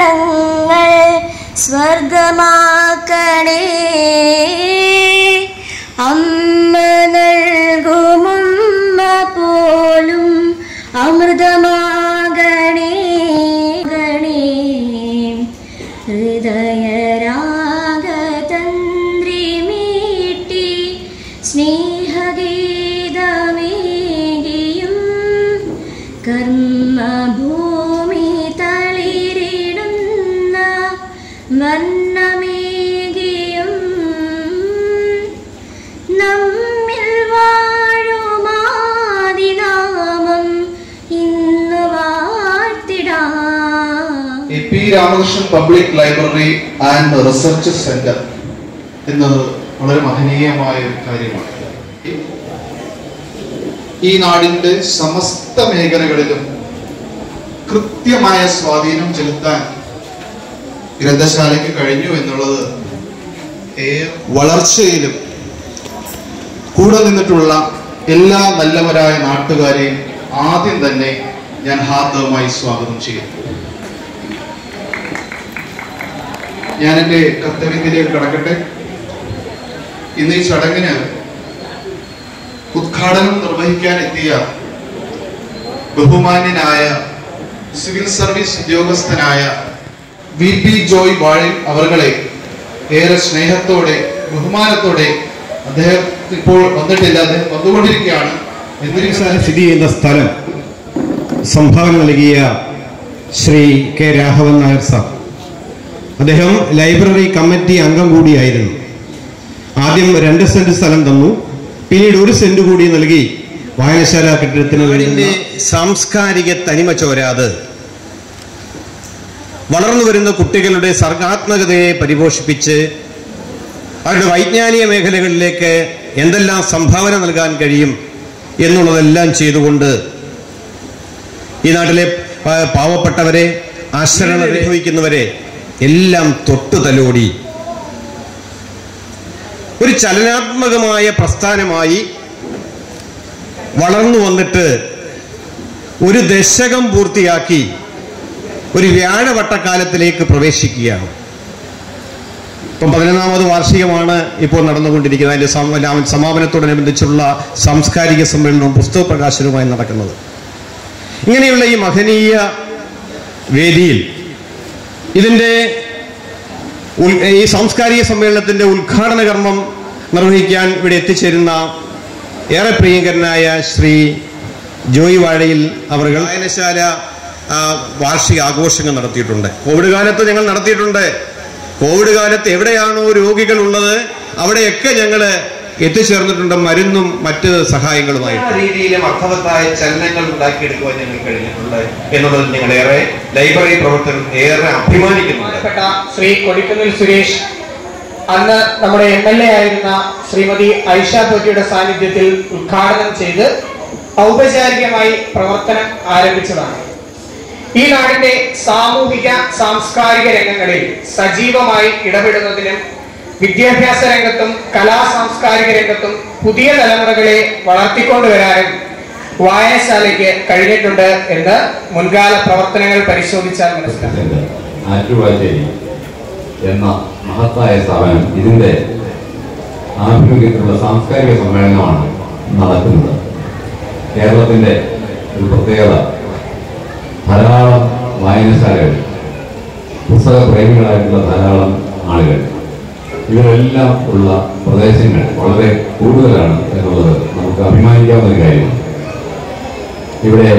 ഇവിടങ്ങൾ സ്വർഗമാക്കണേ. അമ്മ നൽകുമുമ്മ പോലും അമൃതമാകണേ. ഹൃദയരാഗതന്ത്രി മീട്ടി സ്നേഹഗീതമേകിയും കർമ്മഭൂമി തളിരിടുന്ന വർണ്ണമേകിയും നമ്മിൽ വാഴുമാദിനാമം ഇന്ന് വാഴ്ത്തിടാം. P Ramakrishnan public library and research centre എന്നത് വളരെ മഹനീയമായ ഒരു കാര്യമാണ്. ഈ നാടിന്റെ സമസ്ത മേഖലകളിലും കൃത്യമായ സ്വാധീനം ചെലുത്താൻ ഗ്രന്ഥശാലയ്ക്ക് കഴിഞ്ഞു എന്നുള്ളത് വളർച്ചയിലും കൂടെ നിന്നിട്ടുള്ള എല്ലാ നല്ലവരായ നാട്ടുകാരെയും ആദ്യം തന്നെ ഞാൻ ഹാർദവമായി സ്വാഗതം ചെയ്യുന്നു. ഞാൻ എൻ്റെ കർത്തവ്യത്തിലേക്ക് കടക്കട്ടെ. ഇന്ന് ഈ ചടങ്ങിന് ഉദ്ഘാടനം നിർവഹിക്കാൻ എത്തിയ ബഹുമാന്യനായ സിവിൽ സർവീസ് ഉദ്യോഗസ്ഥനായ VP ജോയ് വാഴയിൽ അവരെ ഏറെ സ്നേഹത്തോടെ ബഹുമാനത്തോടെ, അദ്ദേഹം ഇപ്പോൾ വന്നിട്ടില്ല, അദ്ദേഹം വന്നുകൊണ്ടിരിക്കുകയാണ്. സ്ഥിതി ചെയ്യുന്ന സ്ഥലം സംഭാവന നൽകിയ ശ്രീ കെ രാഘവൻ നായർ സാർ, അദ്ദേഹം ലൈബ്രറി കമ്മിറ്റി അംഗം കൂടിയായിരുന്നു. ആദ്യം 2 സെന്റ് സ്ഥലം തന്നു, പിന്നീട് 1 സെന്റ് കൂടി നൽകി വായനശാല കെട്ടിടത്തിന് വേണ്ടി സാംസ്കാരിക തനിമ ചോരാതെ വളർന്നു വരുന്ന കുട്ടികളുടെ സർഗാത്മകതയെ പരിപോഷിപ്പിച്ച് അവരുടെ വൈജ്ഞാനിക മേഖലകളിലേക്ക് എന്തെല്ലാം സംഭാവന നൽകാൻ കഴിയും എന്നുള്ളതെല്ലാം ചെയ്തുകൊണ്ട് ഈ നാട്ടിലെ പാവപ്പെട്ടവരെ, ആശ്രയം അനുഭവിക്കുന്നവരെ എല്ലാം തൊട്ടു തലോടി ഒരു ചലനാത്മകമായ പ്രസ്ഥാനമായി വളർന്നു വന്നിട്ട് ഒരു ദശകം പൂർത്തിയാക്കി ഒരു വ്യാഴവട്ടക്കാലത്തിലേക്ക് പ്രവേശിക്കുകയാണ്. ഇപ്പം 11ാമത് വാർഷികമാണ് ഇപ്പോൾ നടന്നുകൊണ്ടിരിക്കുന്നത്. അതിൻ്റെ സമാപനത്തോടനുബന്ധിച്ചുള്ള സാംസ്കാരിക സമ്മേളനവും പുസ്തക പ്രകാശനവുമായി നടക്കുന്നത്. ഇങ്ങനെയുള്ള ഈ മഹനീയ വേദിയിൽ ഈ സാംസ്കാരിക സമ്മേളനത്തിൻ്റെ ഉദ്ഘാടന കർമ്മം നിർവഹിക്കാൻ ഇവിടെ എത്തിച്ചേരുന്ന ഏറെ പ്രിയങ്കരനായ ശ്രീ ജോയ് വാഴയിൽ അവർ വായനശാല വാർഷിക ആഘോഷങ്ങൾ നടത്തിയിട്ടുണ്ട്. കോവിഡ് കാലത്ത് ഞങ്ങൾ നടത്തിയിട്ടുണ്ട്. കോവിഡ് കാലത്ത് എവിടെയാണോ രോഗികൾ ഉള്ളത് അവിടെയൊക്കെ ഞങ്ങൾ എത്തിച്ചേർന്നിട്ടുണ്ട്, മരുന്നും മറ്റ് സഹായങ്ങളുമായിട്ട്. രീതിയിലും അർത്ഥവത്തായ ചലനങ്ങൾ ഉണ്ടാക്കിയെടുക്കുവാൻ ഞങ്ങൾ കഴിഞ്ഞിട്ടുണ്ട് എന്നുള്ളത് ഞങ്ങളേറെ ലൈബ്രറി പ്രവർത്തകർ ഏറെ അഭിമാനിക്കുന്നുണ്ട്. ശ്രീ കൊടിക്കുന്നിൽ സുരേഷ് അന്ന് നമ്മുടെ MLA ആയിരുന്ന ശ്രീമതി ഐഷ തോറ്റിയുടെ സാന്നിധ്യത്തിൽ ഉദ്ഘാടനം ചെയ്ത് ഔപചാരികമായി പ്രവർത്തനം ആരംഭിച്ചതാണ്. ഈ നാടിന്റെ സാമൂഹിക സാംസ്കാരിക രംഗങ്ങളിൽ സജീവമായി ഇടപെടുന്നതിനും വിദ്യാഭ്യാസ രംഗത്തും കലാ സാംസ്കാരിക രംഗത്തും പുതിയ തലമുറകളെ വളർത്തിക്കൊണ്ടുവരാനും വായനശാലയ്ക്ക് കഴിഞ്ഞിട്ടുണ്ട് എന്ന് മുൻകാല പ്രവർത്തനങ്ങൾ പരിശോധിച്ചാൽ മനസ്സിലാക്കും. ആറ്റുവാശ്ശേരി എന്ന മഹത്തായ സ്ഥാപനം ഇതിന്റെ ആഭിമുഖ്യത്തിലുള്ള സാംസ്കാരിക സമ്മേളനമാണ് നടക്കുന്നത്. കേരളത്തിന്റെ ഒരു പ്രത്യേകത, ധാരാളം വായനശാലകൾ, പുസ്തക പ്രേമികളായിട്ടുള്ള ധാരാളം ആളുകൾ, ഇവരെല്ലാം ഉള്ള പ്രദേശങ്ങൾ വളരെ കൂടുതലാണ് എന്നുള്ളത് നമുക്ക് അഭിമാനിക്കാവുന്ന ഒരു കാര്യമാണ്. ഇവിടെ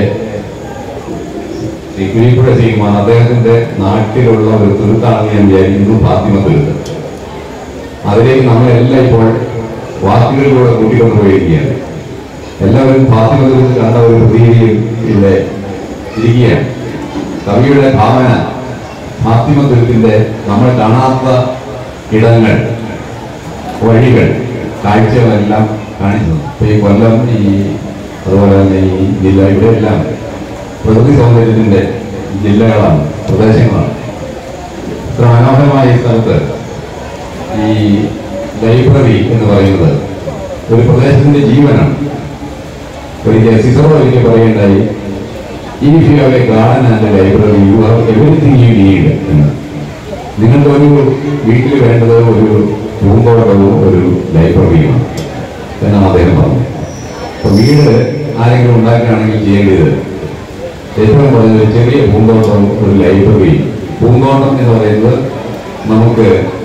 ശ്രീ കുരിപ്പുഴ ശ്രീകുമാർ അദ്ദേഹത്തിന്റെ നാട്ടിലുള്ള ഒരു തുരുത്താണെന്ന് ഞാൻ വിചാരിക്കുന്നു, ഫാത്തിമ തുരുത്ത്. അതിലേക്ക് നമ്മളെല്ലാം ഇപ്പോൾ വാക്കുകളിലൂടെ കൂട്ടിക്കൊണ്ടുപോയിരിക്കുകയാണ്. എല്ലാവരും ഫാത്തിമ തുരുത്ത് കണ്ട ഒരു പ്രതീതിയിൽ ഇവിടെ ഇരിക്കുകയാണ്. കവിയുടെ ഭാവന ഫാത്തിമ തുരുത്തിന്റെ നമ്മൾ കാണാത്ത ഇടങ്ങൾ, വഴികൾ, കാഴ്ചകളെല്ലാം കാണിച്ചത്. ഇപ്പൊ ഈ കൊല്ലം, അതുപോലെ തന്നെ ഈ ജില്ല, ഇവിടെയെല്ലാം പ്രകൃതി സൗന്ദര്യത്തിന്റെ ജില്ലകളാണ്, പ്രദേശങ്ങളാണ്. ഇത്ര മനോഹരമായ ഈ സ്ഥലത്ത് ഈ ലൈബ്രറി എന്ന് പറയുന്നത് ഒരു പ്രദേശത്തിന്റെ ജീവനാണ്. ഒരിക്കൽ സിസറോ ഒരിക്കൽ പറയുകയുണ്ടായി, if you have a garden and a library, you have everything you need എന്ന്. നിങ്ങൾക്ക് ഒരു വീട്ടിൽ വേണ്ടത് ഒരു പൂന്തോട്ടവും ഒരു ലൈബ്രറിയുമാണ് എന്നാണ് അദ്ദേഹം പറഞ്ഞത്. അപ്പൊ വീട് ആരെങ്കിലും ഉണ്ടാക്കുകയാണെങ്കിൽ ചെയ്യേണ്ടത് ഏറ്റവും കുറഞ്ഞത് ചെറിയ പൂന്തോട്ടവും ഒരു ലൈബ്രറി. പൂന്തോട്ടം എന്ന് പറയുന്നത് നമുക്ക്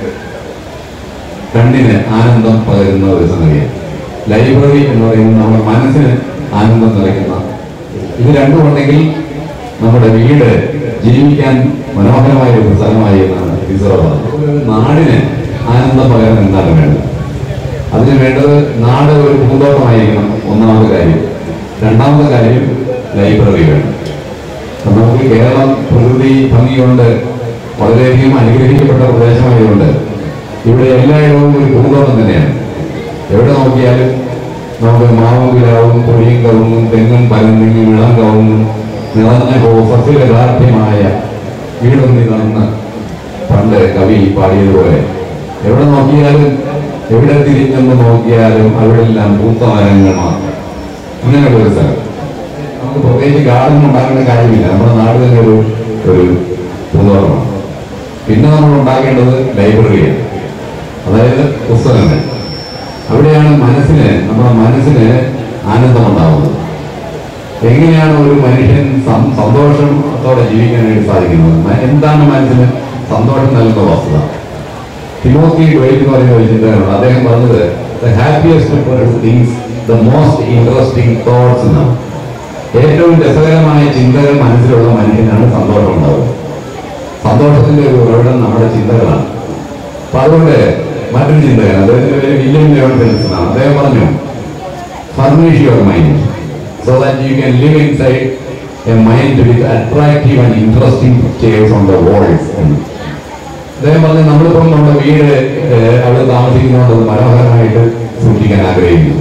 കണ്ണിന് ആനന്ദം പകരുന്ന ഒരു സംഗതിയാണ്. ലൈബ്രറി എന്ന് പറയുന്നത് നമ്മുടെ മനസ്സിന് ആനന്ദം നിറയ്ക്കുന്ന. ഇത് രണ്ടും ഉണ്ടെങ്കിൽ നമ്മുടെ വീട് ജീവിക്കാൻ മനോഹരമായ ഒരു സ്ഥലമായി എന്നാണ് ടീച്ചർ പറഞ്ഞത്. നാടിന് ആനന്ദം പകരാൻ എന്താണ് വേണ്ടത്? അതിന് വേണ്ടത് നാട് ഒരു പൂന്തോട്ടമായിരിക്കണം, ഒന്നാമത്തെ കാര്യം. രണ്ടാമത്തെ കാര്യം ലൈബ്രറി വേണം. നമുക്ക് കേരളം പ്രകൃതി ഭംഗി കൊണ്ട് വളരെയധികം അനുഗ്രഹിക്കപ്പെട്ട പ്രദേശമായതുകൊണ്ട് ഇവിടെ എല്ലായിടവും ഒരു പൂന്തോട്ടം തന്നെയാണ്. എവിടെ നോക്കിയാലും നമുക്ക് മാവും പിലാവും പൊടിയും കവുങ്ങും തെങ്ങും പരന്നെങ്ങും ഇളം കവുങ്ങും നിറഞ്ഞ സസ്യലഗാർഭ്യമായ വീടൊന്നി നടന്ന് പണ്ട് കവി പാടിയതുപോലെ എവിടെ നോക്കിയാലും എവിടെ തിരിഞ്ഞെന്ന് നോക്കിയാലും അവിടെല്ലാം പൂത്ത മരങ്ങൾ മാത്രം. അങ്ങനെയുള്ള ഒരു സ്ഥലം. നമുക്ക് പ്രത്യേകിച്ച് ഗാർഡൻ ഉണ്ടാക്കേണ്ട കാര്യമില്ല. നമ്മുടെ നാട് തന്നെ ഒരു പൂന്തോട്ടമാണ്. പിന്നെ നമ്മൾ ഉണ്ടാക്കേണ്ടത് ലൈബ്രറിയാണ്, അതായത് പുസ്തകങ്ങൾ. അവിടെയാണ് നമ്മുടെ മനസ്സിന് ആനന്ദമുണ്ടാവുന്നത്. എങ്ങനെയാണ് ഒരു മനുഷ്യൻ സന്തോഷത്തോടെ ജീവിക്കാനായിട്ട് സാധിക്കുന്നത്? എന്താണ് മനസ്സിന് സന്തോഷം നൽകുന്ന വസ്തുത? തിമോത്തി ഡ്വൈറ്റ് എന്ന് പറയുന്ന ഒരു ചിന്തകനുണ്ട്. അദ്ദേഹം പറഞ്ഞത് the happiest things the most interesting thoughts എന്നാണ്. ഏറ്റവും രസകരമായ ചിന്തകൾ മനസ്സിലുള്ള മനുഷ്യനാണ് സന്തോഷം ഉണ്ടാവുക. സന്തോഷത്തിന്റെ ഒരു ഉറവിടം നമ്മുടെ ചിന്തകളാണ്. അപ്പൊ അതുകൊണ്ട് മറ്റൊരു ചിന്തകൻ, അദ്ദേഹത്തിന്റെ പേര് വില്യം ലെവൻ ഫെലിക്സ് എന്നാണ്. അദ്ദേഹം പറഞ്ഞു, furnish your mind so that you can live inside a mind with attractive and interesting pictures on the walls. അദ്ദേഹം പറഞ്ഞു, നമ്മളിപ്പം നമ്മുടെ വീട് അവിടെ താമസിക്കുന്നതുകൊണ്ട് മനോഹരമായിട്ട് സൂക്ഷിക്കാൻ ആഗ്രഹിക്കുന്നു.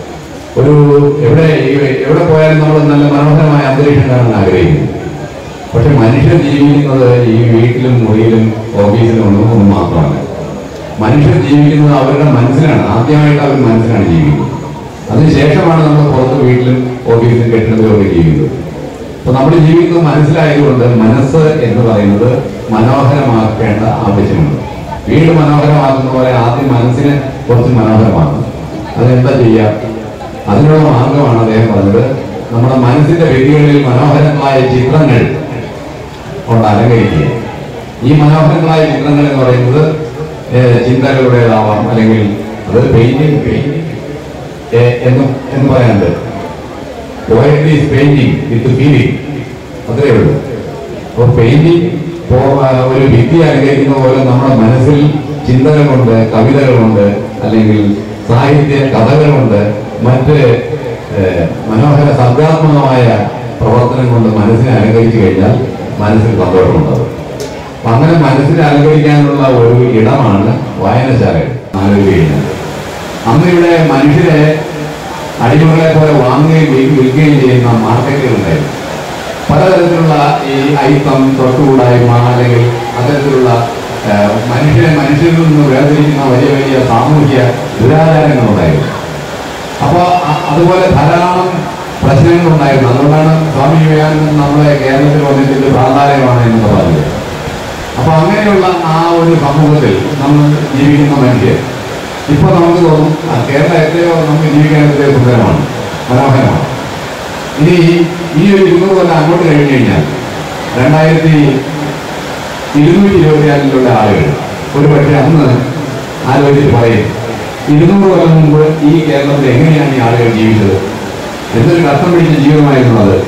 എവിടെ പോയാലും നമ്മൾ നല്ല മനോഹരമായ അന്തരീക്ഷം കാണാൻ ആഗ്രഹിക്കുന്നു. പക്ഷെ മനുഷ്യർ ജീവിക്കുന്നത് ഈ വീട്ടിലും മുറിയിലും ഓഫീസിലും ഒന്നും മാത്രമല്ല. മനുഷ്യർ ജീവിക്കുന്നത് അവരുടെ മനസ്സിലാണ്. ആദ്യമായിട്ട് അവർ മനസ്സിലാണ് ജീവിക്കുന്നത്. അതിനുശേഷമാണ് നമ്മൾ പുറത്ത് വീട്ടിലും ഓഫീസിലും കെട്ടിടത്തിലും ഒക്കെ ജീവിക്കുന്നത്. അപ്പൊ നമ്മൾ ജീവിക്കുന്നത് മനസ്സിലായതുകൊണ്ട് മനസ്സ് എന്ന് പറയുന്നത് മനോഹരമാക്കേണ്ട ആവശ്യമുണ്ട്. വീട് മനോഹരമാക്കുന്ന പോലെ ആദ്യം മനസ്സിനെ കുറച്ച് മനോഹരമാക്കും. അതെന്താ ചെയ്യുക? അതിനുള്ള മാർഗമാണ് അദ്ദേഹം പറഞ്ഞത്, നമ്മുടെ മനസ്സിന്റെ വ്യക്തികളിൽ മനോഹരങ്ങളായ ചിത്രങ്ങൾ കൊണ്ട് അലങ്കരിക്കുക. ഈ മനോഹരങ്ങളായ ചിത്രങ്ങൾ എന്ന് പറയുന്നത് ചിന്തകളുടേതാവാം, അല്ലെങ്കിൽ അത് പെയിന്റിങ് എന്ന് പറയാനുണ്ട്. Poetry is painting with feeling, അത്രയേ ഉള്ളൂ. അപ്പോൾ പെയിന്റിങ് ഒരു ഭിത്തി അലങ്കരിക്കുന്ന പോലെ നമ്മുടെ മനസ്സിൽ ചിന്തകളുണ്ട്, കവിതകളുണ്ട്, അല്ലെങ്കിൽ സാഹിത്യ കഥകളുണ്ട്, മറ്റ് മനോഹര സർഗാത്മകമായ പ്രവർത്തനം കൊണ്ട് മനസ്സിനെ അലങ്കരിച്ചു കഴിഞ്ഞാൽ മനസ്സിൽ സന്തോഷമുണ്ടാകും. അപ്പൊ അങ്ങനെ മനസ്സിനെ അലങ്കരിക്കാനുള്ള ഒരു ഇടമാണ് വായനശാലകൾ. ആലോചിക്കുകയാണ്, അന്ന് ഇവിടെ മനുഷ്യരെ അടിമകളെ പോലെ വാങ്ങുകയും വിൽക്കുകയും ചെയ്യുന്ന മാർക്കറ്റുകളുണ്ടായിരുന്നു. പലതരത്തിലുള്ള ഈ ഐത്തം, തൊട്ടുകൂടായ്മ, അല്ലെങ്കിൽ അത്തരത്തിലുള്ള മനുഷ്യരിൽ നിന്ന് വേർതിരിക്കുന്ന വലിയ വലിയ സാമൂഹ്യ ദുരാചാരങ്ങളുണ്ടായിരുന്നു. അപ്പോൾ അതുപോലെ ധാരാളം പ്രശ്നങ്ങളുണ്ടായിരുന്നു. അതുകൊണ്ടാണ് സ്വാമി വിവേകാനന്ദൻ നമ്മളെ കേരളത്തിൽ വന്നിട്ട് പ്രാധാന്യമാണ് എന്ന് പറഞ്ഞത്. അപ്പൊ അങ്ങനെയുള്ള ആ ഒരു സമൂഹത്തിൽ നമ്മൾ ജീവിക്കുന്ന മനുഷ്യർ ഇപ്പൊ നമുക്ക് തോന്നും കേരളം എത്രയോ നമുക്ക് ജീവിക്കാൻ എത്രയോ സുന്ദരമാണ്, മനോഹരമാണ്. ഇനി ഈ ഒരു 200 കൊല്ലം അങ്ങോട്ട് കഴിഞ്ഞു കഴിഞ്ഞാൽ 2224 ആളുകൾ ഒരു പക്ഷേ അന്ന് ആലോചിച്ച് പറയും, 200 കൊല്ലം മുമ്പ് ഈ കേരളത്തിൽ എങ്ങനെയാണ് ഈ ആളുകൾ ജീവിച്ചത്, എന്തൊരു കഷ്ടം പിടിച്ച ജീവിതമായിരുന്നു അത്.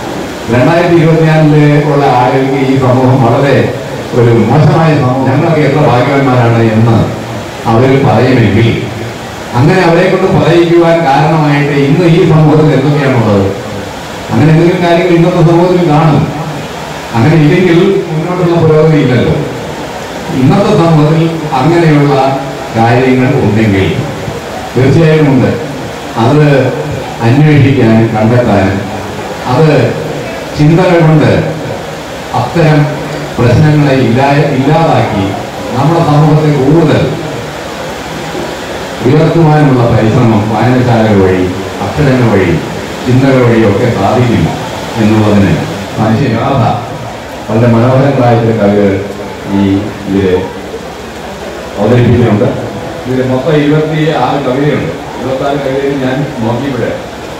2024 ഉള്ള ആളുകൾക്ക് ഈ സമൂഹം വളരെ ഒരു മോശമായ സമൂഹം, ഞങ്ങളൊക്കെ എത്ര ഭാഗ്യവാന്മാരാണ് എന്ന് അവർ പറയുമെങ്കിൽ, അങ്ങനെ അവരെ കൊണ്ട് പറയിക്കുവാൻ കാരണമായിട്ട് ഇന്ന് ഈ സമൂഹത്തിൽ എന്തൊക്കെയാണുള്ളത്? അങ്ങനെ എന്തെങ്കിലും കാര്യങ്ങൾ ഇന്നത്തെ സമൂഹത്തിൽ കാണും. അങ്ങനെ ഇല്ലെങ്കിൽ മുന്നോട്ടുള്ള പുരോഗതി ഇല്ലല്ലോ. ഇന്നത്തെ സമൂഹത്തിൽ അങ്ങനെയുള്ള കാര്യങ്ങൾ ഉണ്ടെങ്കിൽ തീർച്ചയായും ഉണ്ട്. അത് അന്വേഷിക്കാനും കണ്ടെത്താനും അത് ചിന്തകൾ കൊണ്ട് അത്തരം പ്രശ്നങ്ങളെ ഇല്ലാതാക്കി നമ്മുടെ സമൂഹത്തെ കൂടുതൽ ഉയർത്തുവാനുള്ള പരിശ്രമം വായനശാലകൾ വഴി, അക്ഷരങ്ങൾ വഴി, ചിന്തകൾ വഴിയൊക്കെ സാധിക്കും എന്നുള്ളതിന് മനുഷ്യഗാഥ വളരെ മനോഹരങ്ങളായിട്ടുള്ള കവികൾ ഇതിൽ അവതരിപ്പിക്കുന്നുണ്ട്. ഇതിൽ മൊത്തം 26 കവിതയുണ്ട്. 26 കവിതയിൽ ഞാൻ നോക്കിയപ്പോഴേ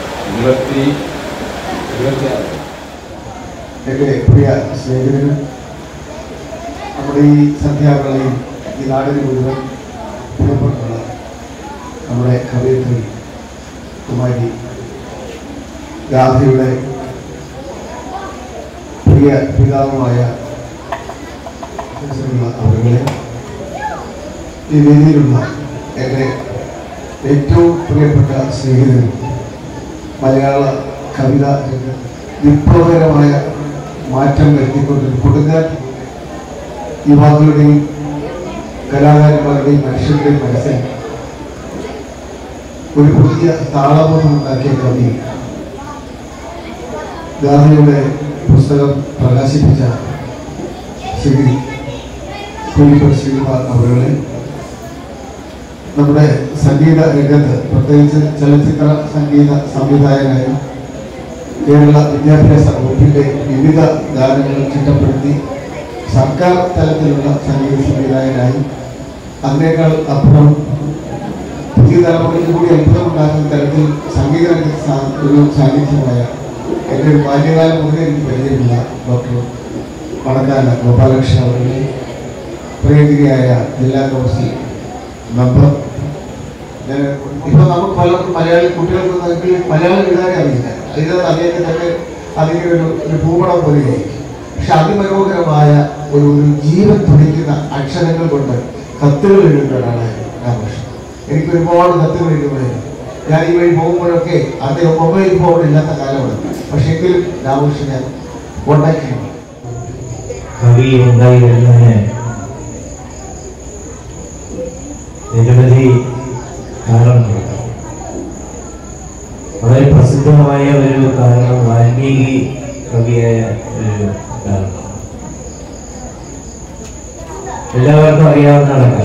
26 എൻ്റെ പ്രിയ സ്നേഹിതനും നമ്മുടെ ഈ സന്ധ്യാവേളയിൽ ഈ നാടിന് മുഴുവൻ പ്രിയപ്പെട്ടുള്ള നമ്മുടെ കവയിത്രി കുമാരി ഗാന്ധിയുടെ പ്രിയ പിതാവുമായ അവരുടെ ഈ വേദിയിലുള്ള എൻ്റെ ഏറ്റവും പ്രിയപ്പെട്ട സ്നേഹിതനും മലയാള കവിത വിപ്ലവകരമായ മാറ്റം വരുത്തിക്കൊണ്ടിരുന്ന കൊടുങ്ങാൻ യുവാക്കളുടെയും കലാകാരന്മാരുടെയും മനുഷ്യരുടെയും മനസ്സിൽ ഒരു പുതിയ താളബോധം ഉണ്ടാക്കിയ കവി ഗാന്ധിയുടെ പുസ്തകം പ്രകാശിപ്പിച്ച ശ്രീ കുരിപ്പൻ ശ്രീകുമാർ അവരുടെ നമ്മുടെ സംഗീത രംഗത്ത് പ്രത്യേകിച്ച് ചലച്ചിത്ര സംഗീത സംവിധായകനായും കേരള വിദ്യാഭ്യാസ വകുപ്പിൻ്റെ വിവിധ ഗാനങ്ങൾ ചിട്ടപ്പെടുത്തി സർക്കാർ തലത്തിലുള്ള സംഗീത സംവിധായകനായി അതിനേക്കാൾ അപ്പുറം പുതിയ തലമുറയ്ക്ക് കൂടി അത്ഭുതമുണ്ടാക്കുന്ന തരത്തിൽ സംഗീത രംഗത്ത് ഒരു സാന്നിധ്യമായ എൻ്റെ ഒരു ബാല്യകാലം മുതലേ എനിക്ക് പരിചയമില്ല ഡോക്ടർ പണക്കാല ഗോപാലകൃഷ്ണൻ അവരുടെ പ്രിയങ്കരിയായ ജില്ലാ കൗൺസിൽ മെമ്പർ. ഞാൻ ഇപ്പോൾ നമുക്ക് പലർക്കും മലയാളി കുട്ടികൾക്ക് മലയാളം എഴുതാനേ അറിയില്ല. അതിനകത്ത് അദ്ദേഹത്തെ തന്നെ അതിൻ്റെ ഒരു ഭൂപടം പോലെയായിരിക്കും. പക്ഷെ അതിമനോഹരമായ ഒരു ജീവൻ തുടിക്കുന്ന അക്ഷരങ്ങൾ കൊണ്ട് കത്തുകൾ എഴുതുന്ന ഒരാളായിരുന്നു രാമകൃഷ്ണൻ. എനിക്ക് ഒരുപാട് കത്തുകൾ എഴുതുമായിരുന്നു. ഞാൻ ഈ വഴി പോകുമ്പോഴൊക്കെ അദ്ദേഹം മൊബൈൽ ഫോൺ ഇല്ലാത്ത കാലമാണ്. പക്ഷെ എങ്കിലും രാമകൃഷ്ണൻ ഞാൻ കോണ്ടാക്ട് ചെയ്യും. കവി ഉണ്ടായി വരുന്നതിന് നിരവധി കാരണങ്ങളുണ്ട്. വളരെ പ്രസിദ്ധമായ ഒരു കാരണം വാൽമീകി കവിയായ ഒരു കാരണം എല്ലാവർക്കും അറിയാവുന്നതാണ്.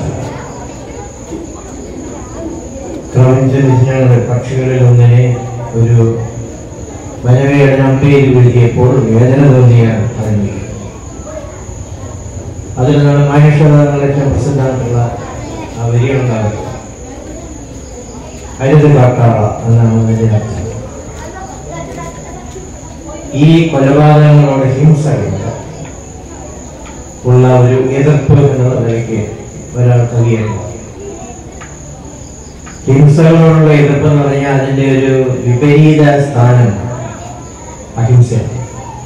ക്രൗഞ്ച പക്ഷികളിൽ ഒന്നിനെ ഒരു വനവയുടെ അമ്പയിൽ വീഴ്ത്തിയപ്പോൾ വേദന തോന്നിയ വാൽമീകി. അതിൽ നിന്നാണ് മനുഷ്യരുടെ ഏറ്റവും പ്രസിദ്ധമായിട്ടുള്ള ആ വരികളുണ്ടാകുന്നത്. അരുത് കാട്ടാള എന്നാണ് അതിൻ്റെ അർത്ഥം. ഈ കൊലപാതകങ്ങളോട് ഹിംസയുണ്ട് ഉള്ള ഒരു എതിർപ്പ് എന്നുള്ള നിലയ്ക്ക് ഒരാൾ കവിയാണ്. ഹിംസകളോടുള്ള എതിർപ്പ് എന്ന് പറഞ്ഞാൽ അതിൻ്റെ ഒരു വിപരീത സ്ഥാനം അഹിംസയാണ്.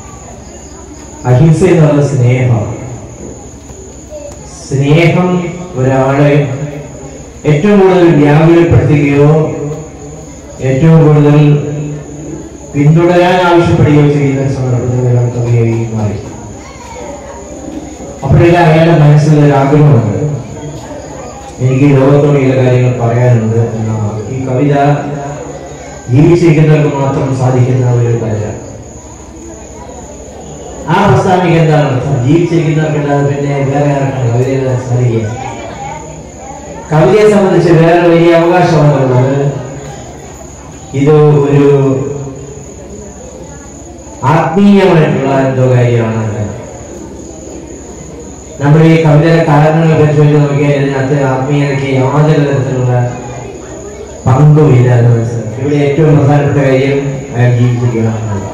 അഹിംസ എന്ന് പറഞ്ഞ സ്നേഹമാണ്. സ്നേഹം ഒരാളെ ഏറ്റവും കൂടുതൽ വ്യാകുലപ്പെടുത്തുകയോ ഏറ്റവും കൂടുതൽ പിന്തുടരാൻ ആവശ്യപ്പെടുകയോ ചെയ്യുന്ന സന്ദർഭത്തിൽ ഒരാൾ കവിയായി മാറി. അപ്പോഴെല്ലാം അയാളുടെ മനസ്സിൽ ഒരു ആഗ്രഹമുണ്ട്, എനിക്ക് ലോകത്തോട് ചില കാര്യങ്ങൾ പറയാനുണ്ട് എന്നാണ്. ഈ കവിത ജീവിച്ചിരിക്കുന്നവർക്ക് മാത്രം സാധിക്കുന്ന ഒരു കാര്യമാണ്. ആ പ്രസ്താവനയ്ക്ക് എന്താണ് അർത്ഥം? ജീവിച്ചിരിക്കുന്നവർക്കല്ലാതെ പിന്നെ വേറെ ആർക്കാണ് കവിതയെ സാധിക്കുക? കവിതയെ സംബന്ധിച്ച് വേറെ വലിയ അവകാശമാണുള്ളത്. ഇത് ഒരു ആത്മീയമായിട്ടുള്ള എന്തോ കാര്യമാണ്. നമ്മുടെ ഈ കവിതയുടെ കാരണങ്ങൾ പരിശോധിച്ച് നോക്കിയാൽ ഇതിനകത്ത് ആത്മീയതയ്ക്ക് യാതൊരു തരത്തിലുള്ള പങ്കുമില്ല എന്ന് മനസ്സിലാക്കും. ഇവിടെ ഏറ്റവും പ്രധാനപ്പെട്ട കാര്യം അയാൾ ജീവിച്ചിരിക്കണം എന്നുള്ളതാണ്.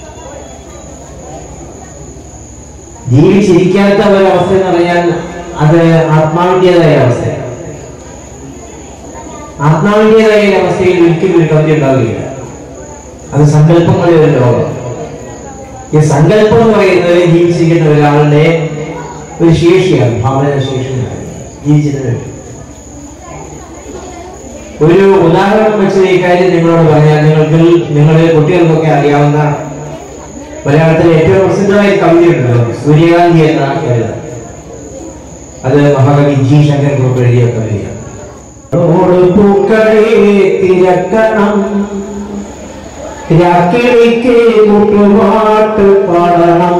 ജീവിച്ചിരിക്കാത്ത ഒരവസ്ഥ എന്ന് പറഞ്ഞാൽ അത് ആത്മാവിൻ്റെതായ അവസ്ഥയാണ്. ആത്മാവിൻ്റെതായ അവസ്ഥയിൽ ഒരിക്കലും ഒരു കവിത ഉണ്ടാവുകയില്ല. അത് സങ്കല്പങ്ങളുടെ ഒരു ലോകം. ഈ സങ്കല്പം എന്ന് പറയുന്നത് ജീവിച്ചിരിക്കുന്ന ഒരാളുടെ ഒരു ശേഷിയാണ്, ഭാവന ശേഷിയാണ് ജീവിച്ചതിന്. ഒരു ഉദാഹരണം വെച്ച് ഈ കാര്യം നിങ്ങളോട് പറഞ്ഞാൽ നിങ്ങളുടെ കുട്ടികൾക്കൊക്കെ അറിയാവുന്ന മലയാളത്തിലെ ഏറ്റവും പ്രസിദ്ധമായ കവിതയുണ്ടല്ലോ, സൂര്യകാന്തി എന്ന കവിത. അത് മഹാകവി ജി ശങ്കർ കുറുപ്പ് എഴുതിയ കവിതയാണ്. പൂക്കളെ തിരക്കണം, രാക്കിളിക്ക് കൂട്ടുപാട്ട് പാടണം,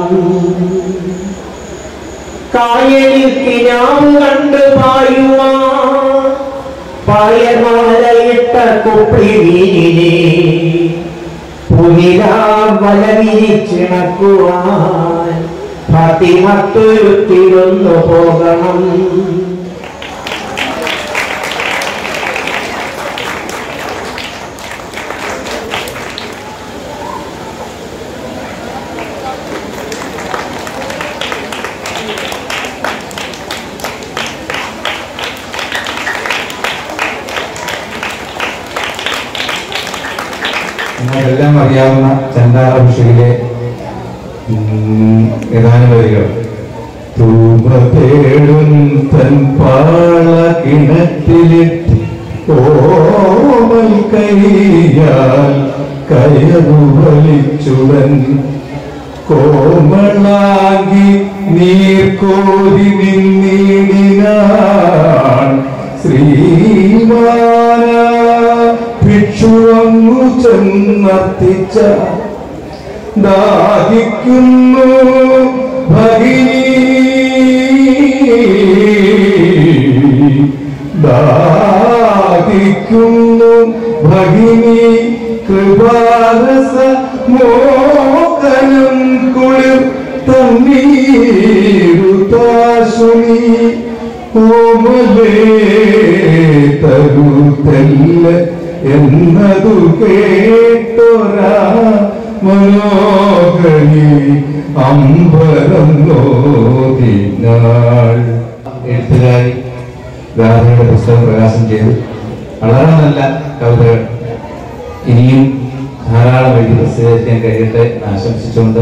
കായലിൽ കിനാവ് കണ്ട് പായുവാൻ പായമാലയിട്ട കുപ്പി മീനിനെ പുതിരാ വല വിരിച്ചിണക്കുവാൻ തട്ടിമത്തൊരുത്തിരുന്നു പോകണം. നിങ്ങൾക്കെല്ലാം അറിയാവുന്ന ചണ്ടാഭിഷേകിലെ ഏതാനും വരികൾ. തൂമതേടും തൻ പാള കിണറ്റിലിട്ട് ഓമൽ കൈയാൽ കയറു വലിച്ചുടൻ കോമളാകി നീർക്കോരി നിന്നിടിനാൻ ശ്രീമാന ഭിക്ഷുവങ്ങു ചെന്നർത്തിച്ച ദാഹിക്കുന്നു ഭഗിനി ദാഹിക്കുന്നു ഭഗിനി കൃപാരസ മോകനം കുളിർ തന്നീരുതാശുനി ഓമലേ തരുതല്ല എന്നതു കേട്ടൊരാ മനോഹരി അമ്പരം നോദിനാൾ. എഴുത്തുകാരി ഗാഥയുടെ പുസ്തകം പ്രകാശനം ചെയ്തു. വളരെ നല്ല കവിതകൾ ഇനിയും ധാരാളം എഴുതി പ്രസിദ്ധീകരിക്കാൻ കഴിയട്ടെ ആശംസിച്ചുകൊണ്ട്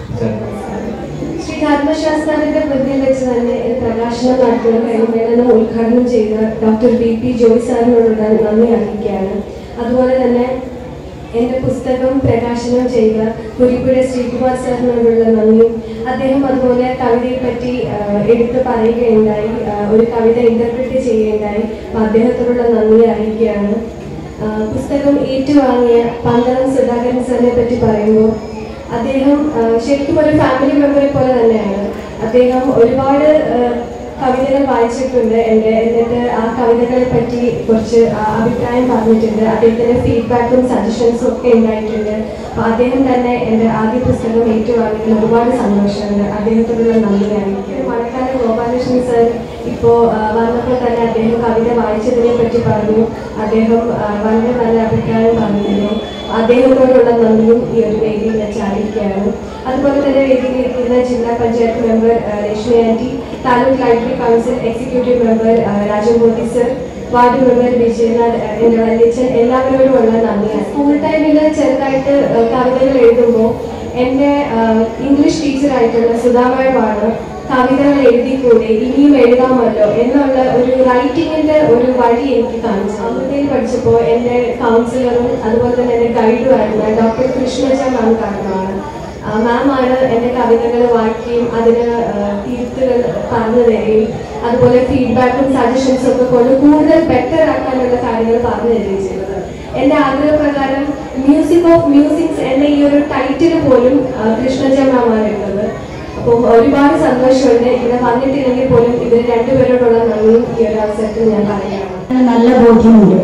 ശ്രീ ധർമ്മശാസ്ത്രത്തിന്റെ പ്രതിയിൽ വെച്ച് തന്നെ പ്രകാശനം നടത്തുന്ന കഴിയുമ്പോൾ ഉദ്ഘാടനം ചെയ്ത ഡോക്ടർ BP ജോയ് സാറിനോടുള്ള നന്ദി അറിയിക്കുകയാണ്. അതുപോലെ തന്നെ എൻ്റെ പുസ്തകം പ്രകാശനം ചെയ്ത കുരിപ്പുഴ ശ്രീകുമാർ സാറിനോടുള്ള നന്ദിയും അദ്ദേഹം അതുപോലെ കവിതയെ പറ്റി എടുത്ത് പറയുകയുണ്ടായി, ഒരു കവിത ഇന്റർപ്രറ്റ് ചെയ്യുകയുണ്ടായി. അദ്ദേഹത്തോടുള്ള നന്ദി അറിയിക്കുകയാണ്. പുസ്തകം ഏറ്റുവാങ്ങിയ പന്തളം സുധാകരൻ സാറിനെ പറ്റി പറയുമ്പോൾ അദ്ദേഹം ശരിക്കും ഒരു ഫാമിലി മെമ്പറെ പോലെ തന്നെയാണ്. അദ്ദേഹം ഒരുപാട് കവിതകൾ വായിച്ചിട്ടുണ്ട് എന്നിട്ട് ആ കവിതകളെ പറ്റി കുറച്ച് അഭിപ്രായം പറഞ്ഞിട്ടുണ്ട്. അദ്ദേഹത്തിന്റെ ഫീഡ്ബാക്കും സജഷൻസും ഒക്കെ ഉണ്ടായിട്ടുണ്ട്. അപ്പോൾ അദ്ദേഹം തന്നെ എൻ്റെ ആദ്യ പുസ്തകം ഏറ്റുവാങ്ങിയതിൽ ഒരുപാട് സന്തോഷമുണ്ട്. അദ്ദേഹത്തോടുള്ള നന്ദി അറിയിക്കും. മഴക്കാല ഗോപാലകൃഷ്ണൻ സർ ഇപ്പോൾ വന്നപ്പോൾ തന്നെ അദ്ദേഹം കവിത വായിച്ചതിനെ പറ്റി പറഞ്ഞു. അദ്ദേഹം വളരെ നല്ല അഭിപ്രായം പറഞ്ഞിരുന്നു. അദ്ദേഹത്തോടുള്ള നന്ദിയും ഈ ഒരു വേദിയിൽ വെച്ച് അറിയിക്കുകയാണ്. അതുപോലെ തന്നെ വേദിയിലിരിക്കുന്ന ജില്ലാ panchayat member Rashmi aunty, taluk library council executive member Rajamoorthy sir, ward member Vijayanath, എൻ്റെ വല്യച്ഛൻ, എല്ലാവരോടുമുള്ള നന്ദിയാണ്. സ്കൂൾ ടൈമിൽ ചെറുതായിട്ട് കവിതകൾ എഴുതുമ്പോൾ എൻ്റെ ഇംഗ്ലീഷ് ടീച്ചറായിട്ടുള്ള സുധാമയാണ് കവിതകൾ എഴുതിക്കൂടെ, ഇനിയും എഴുതാമല്ലോ എന്നുള്ള ഒരു റൈറ്റിങ്ങിന്റെ ഒരു വഴി എനിക്ക് കാണിച്ചു. അമൃതയിൽ പഠിച്ചപ്പോൾ എൻ്റെ കൗൺസിലറും അതുപോലെ തന്നെ എൻ്റെ ഗൈഡുമായിരുന്ന ഡോക്ടർ കൃഷ്ണജ മാം കാരണമാണ്. മാമാണ് എൻ്റെ കവിതകൾ വായിക്കുകയും അതിന് തിരുത്തുകൾ പറഞ്ഞു തരികയും അതുപോലെ ഫീഡ്ബാക്കും സജഷൻസും ഒക്കെ കൊണ്ട് കൂടുതൽ ബെറ്റർ ആക്കാനുള്ള കാര്യങ്ങൾ പറഞ്ഞു തരികയും ചെയ്തത്. എൻ്റെ ആഗ്രഹപ്രകാരം മ്യൂസിക് ഓഫ് മ്യൂസിക്സ് എന്ന ഈ ഒരു ടൈറ്റിൽ പോലും കൃഷ്ണജ മാമാണ് ഇട്ടത്. അപ്പോൾ ഒരുപാട് സന്തോഷമുണ്ട്. ഇവിടെ വന്നിട്ടില്ലെങ്കിൽ പോലും ഇവർ രണ്ടുപേരോടുള്ള നന്ദിയും ഈ ഒരു അവസരത്തിൽ ഞാൻ പറയുകയാണ്. നല്ല ബോധ്യമുണ്ട്.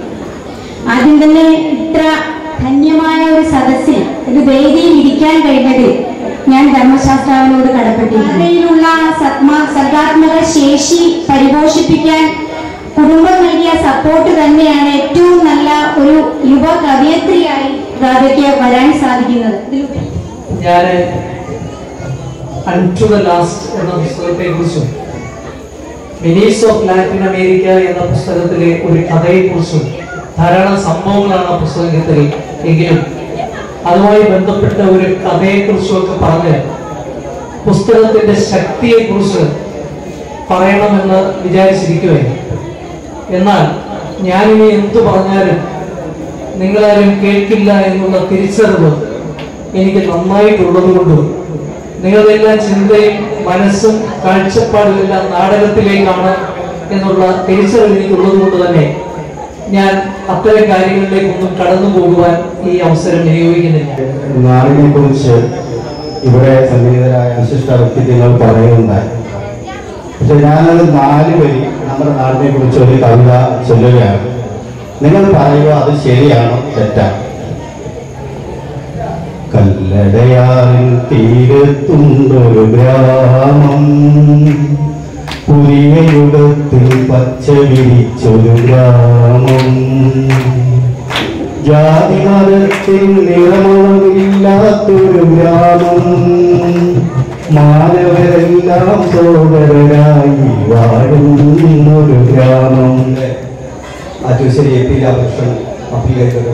ആദ്യം തന്നെ ഇത്ര ധന്യമായ ഒരു സദസ്സിൽ ഒരു വേദിയിൽ ഇരിക്കാൻ കഴിഞ്ഞത് ഞാൻ ധർമ്മശാസ്ത്രാവിനോട് കടപ്പെട്ടിരിക്കുന്നു. സർഗാത്മക ശേഷി പരിപോഷിപ്പിക്കാൻ കുടുംബം നൽകിയ സപ്പോർട്ട് തന്നെയാണ് ഏറ്റവും നല്ല ഒരു യുവ കവയത്രിയായി രാധയ്ക്ക് വരാൻ സാധിക്കുന്നത്. ഞാൻ അൺടു ദ ലാസ്റ്റ് എന്ന പുസ്തകത്തെ കുറിച്ചും മിനീസ് ഓഫ് ലാറ്റിൻ അമേരിക്ക എന്ന പുസ്തകത്തിലെ ഒരു കഥയെ കുറിച്ചും ധാരാളം സംഭവങ്ങളാണ് ആ പുസ്തകത്തിൽ. എങ്കിലും അതുമായി ബന്ധപ്പെട്ട ഒരു കഥയെ കുറിച്ചും ഒക്കെ പറഞ്ഞ് പുസ്തകത്തിന്റെ ശക്തിയെ കുറിച്ച് പറയണമെന്ന് വിചാരിച്ചിരിക്കുകയാണ്. എന്നാൽ ഞാനിനി എന്തു പറഞ്ഞാലും നിങ്ങളാരും കേൾക്കില്ല എന്നുള്ള തിരിച്ചറിവ് എനിക്ക് നന്നായിട്ടുള്ളത് കൊണ്ടും നിങ്ങളുടെ എല്ലാ ചിന്തയും മനസ്സും കാഴ്ചപ്പാടും എല്ലാം നാടകത്തിലേക്കാണ് എന്നുള്ള തിരിച്ചറിവ് എനിക്കുള്ളത് കൊണ്ട് തന്നെ ഞാൻ അത്തരം കാര്യങ്ങളിലേക്കൊന്നും കടന്നു പോകുവാൻ ഈ അവസരം വിനിയോഗിക്കുന്നില്ല. നാടിനെ കുറിച്ച് ഇവിടെ സംഗീതരായ വിശിഷ്ട വ്യക്തിത്വങ്ങൾ പറയുന്നുണ്ടായി. പക്ഷെ ഞാനത് 4 വരി നമ്മുടെ നാടിനെ കുറിച്ച് ഒരു കവിത ചൊല്ലുകയാണ്. നിങ്ങൾ പറയുക അത് ശരിയാണോ തെറ്റാണോ? കല്ലടയാറിൽ തീരത്തുണ്ടൊരു ഗ്രാമം, പുതിയ യുഗത്തിൽ പച്ച വിരിച്ചൊരു ഗ്രാമം. ജാതി മതത്തിൽ നിറമൊഴില്ലാത്തൊരു ഗ്രാമം, മാനവരെല്ലാം സോദരരായി വാഴുന്നൊരു ഗ്രാമം. ആറ്റുശ്ശേരി എ പി രാമകൃഷ്ണൻ അഭിലേഖകൻ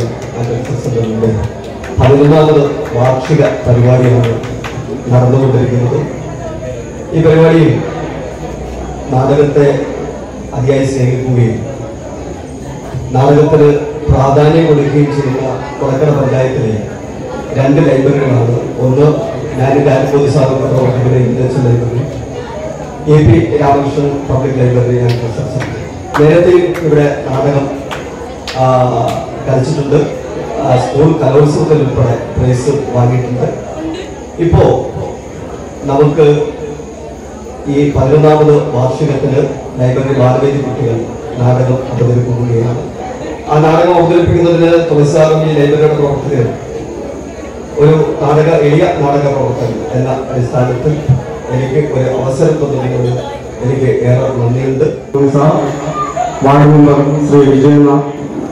11ാമത് വാർഷിക പരിപാടിയാണ് നടന്നുകൊണ്ടിരിക്കുന്നത്. ഈ പരിപാടിയിൽ നാടകത്തെ അതിയായി സ്നേഹിക്കുകയും നാടകത്തിന് പ്രാധാന്യം കൊടുക്കുകയും ചെയ്യുന്ന കൊടക്കര പഞ്ചായത്തിലെ 2 ലൈബ്രറികളാണ്. ഒന്ന് ഞാനിൻ്റെ അനുഭൂതി സാധന പ്രവർത്തിക്കുന്ന intention library, A P Ramakrishnan public library. ഞാൻ നേരത്തെ ഇവിടെ നാടകം കളിച്ചിട്ടുണ്ട്, സ്കൂൾ കലോത്സവത്തിൽ ഉൾപ്പെടെ പ്രൈസ് വാങ്ങിയിട്ടുണ്ട്. ഇപ്പോൾ നമുക്ക് ഈ 11ാമത് വാർഷികത്തിന് ലൈബ്രറി ബാലവേദി കുട്ടികൾ നാടകം അവതരിപ്പിക്കുകയാണ്. ആ നാടകം അവതരിപ്പിക്കുന്നതിന് തുളസാറും ഈ ലൈബ്രറിയുടെ പ്രവർത്തകർ ഒരു എളിയ നാടക പ്രവർത്തകൻ എന്ന അടിസ്ഥാനത്തിൽ എനിക്ക് ഒരു അവസരം തന്നതിനോട് എനിക്ക് ഏറെ നന്ദിയുണ്ട്. Ward member Shri Vijayanath